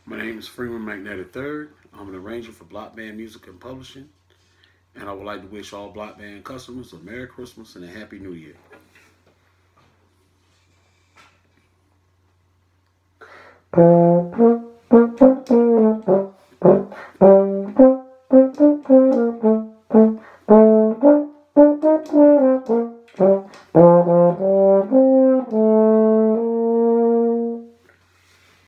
My name is Freeman Magnetic Third. I'm an arranger for Block Band Music and Publishing, and I would like to wish all Block Band customers a Merry Christmas and a Happy New Year.